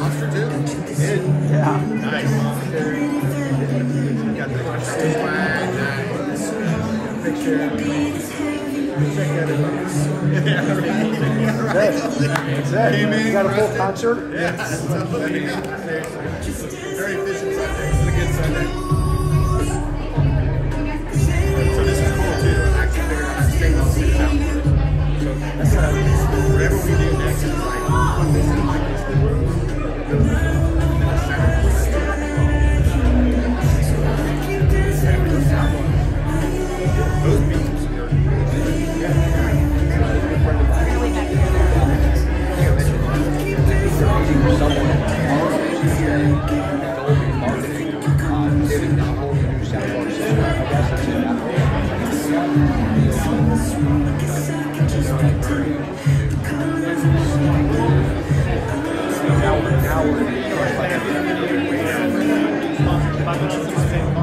Monster too? Yeah. Nice. Got the swag, nice. Picture. Check that out. Yeah, right. That's it. You got a full concert? Yeah, very efficient Sunday. It's a good Sunday. So this is cool too. I actually figured out how to stay on the sound. So that's whatever we do next is like put this in like this thing. Those beats are now we're